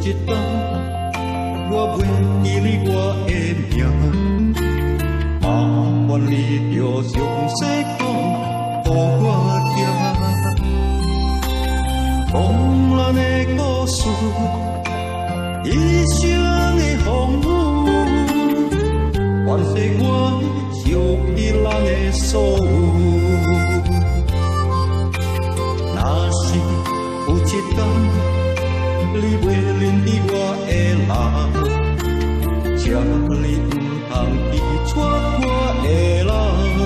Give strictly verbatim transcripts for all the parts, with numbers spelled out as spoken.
一天，我袂记你我的名，麻烦你着详细讲，予我听。讲咱的故事，一生的风雨，愿使我想起咱的所有。若是有一天，你袂认得我的人，请你唔通去娶我的人。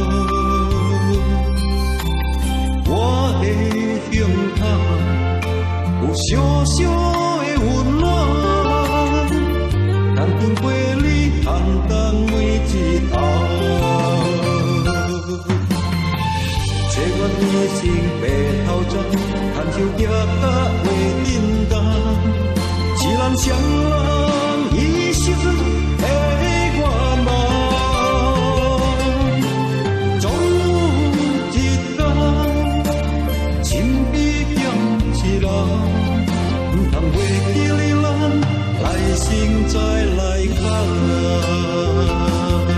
我的胸膛有小小的温暖，但经过你寒冬每一冬。这阮一生白头鬃，牵手行到袂振动。是咱双人一生的愿望，总有一天，心比剑一人，唔通袂记你咱来生再来讲。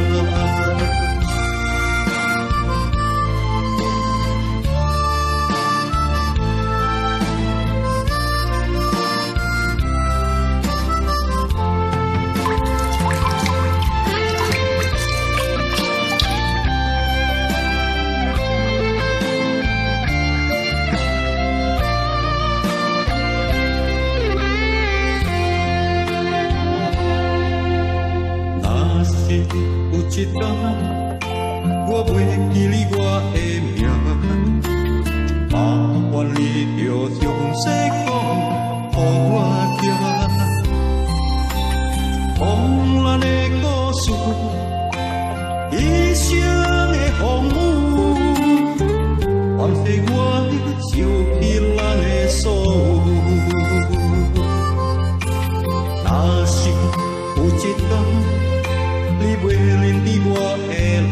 有一天，我袂记你我的名，麻烦你着详细讲，予我听。讲咱的故事，一生的风雨，愿使我想起咱的所有。若是有一天，你袂认得我的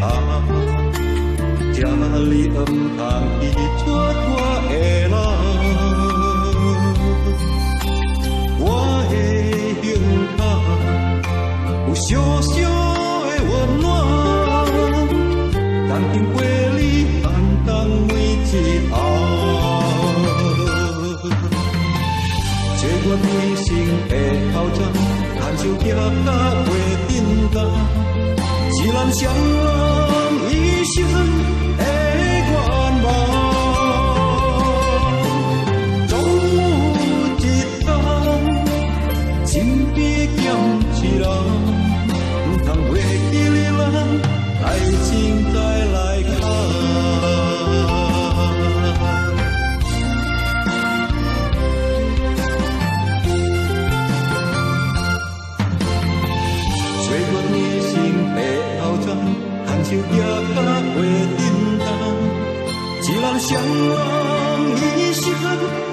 人，请你唔通去娶我的人。我的胸膛有小小的温暖，但经过你寒冬每一冬。这阮一生的头鬃，牵手行到袂振动。是咱双人一生的愿望，总有一天，心比剑一人，唔通袂记你咱来生再来讲。牵手行到袂振动，是咱双人一生。